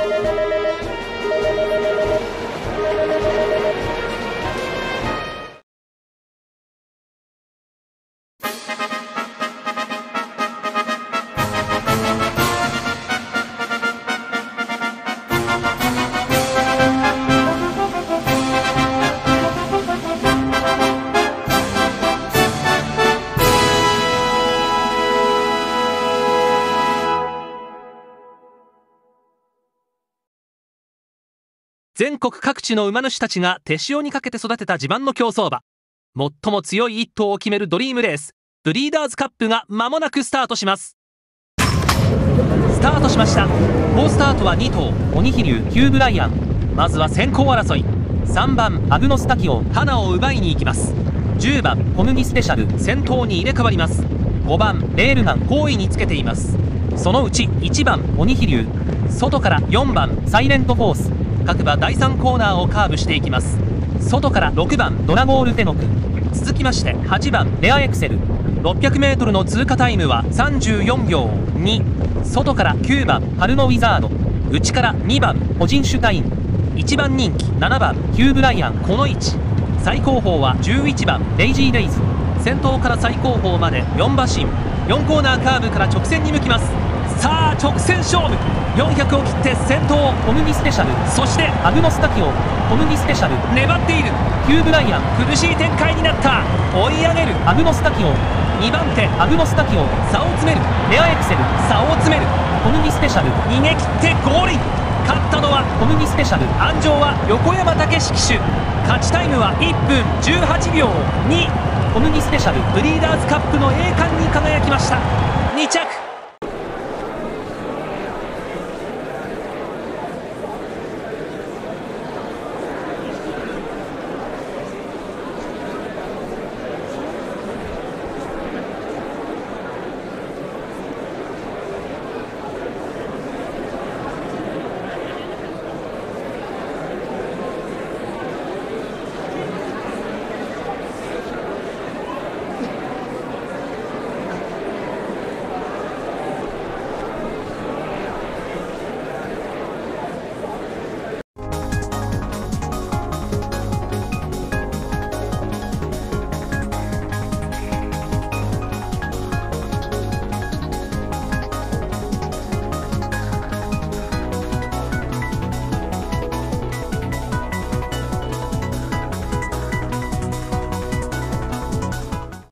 全国各地の馬主たちが手塩にかけて育てた自慢の競走馬、最も強い一頭を決めるドリームレース、ブリーダーズカップが間もなくスタートします。スタートしました。好スタートは2頭、鬼飛龍、ヒューブライアン。まずは先行争い。3番アグノスタキオ、花を奪いに行きます。10番小麦スペシャル、先頭に入れ替わります。5番レールガン、後位につけています。そのうち1番鬼飛龍、外から4番サイレントフォース。各馬第3コーナーをカーブしていきます。外から6番ドラゴールテノク、続きまして8番レアエクセル。 600m の通過タイムは34秒2。外から9番春のウィザード、内から2番ホジンシュタイン、1番人気7番ヒューブライアン、この位置。最高峰は11番レイジーレイズ。先頭から最高峰まで4馬身、4コーナーカーブから直線に向きます。さあ直線勝負。400を切って先頭小麦スペシャル、そしてアグノスタキオ、小麦スペシャル粘っている。ヒューブライアン、苦しい展開になった。追い上げるアグノスタキオ、2番手アグノスタキオ、差を詰める。レアエクセル、差を詰める。小麦スペシャル逃げ切ってゴールイン。勝ったのは小麦スペシャル。安城は横山武史騎手。勝ちタイムは1分18秒2。小麦スペシャルブリーダーズカップの栄冠に輝きました。2着